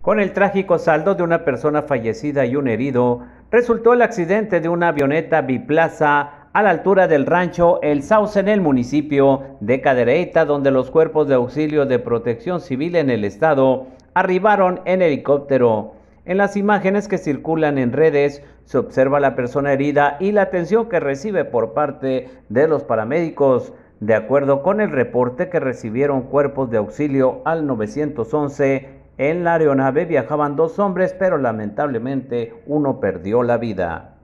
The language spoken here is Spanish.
Con el trágico saldo de una persona fallecida y un herido, resultó el accidente de una avioneta biplaza a la altura del rancho El Sauce en el municipio de Cadereyta, donde los cuerpos de auxilio de protección civil en el estado arribaron en helicóptero. En las imágenes que circulan en redes se observa la persona herida y la atención que recibe por parte de los paramédicos. De acuerdo con el reporte que recibieron cuerpos de auxilio al 911, en la aeronave viajaban 2 hombres, pero lamentablemente uno perdió la vida.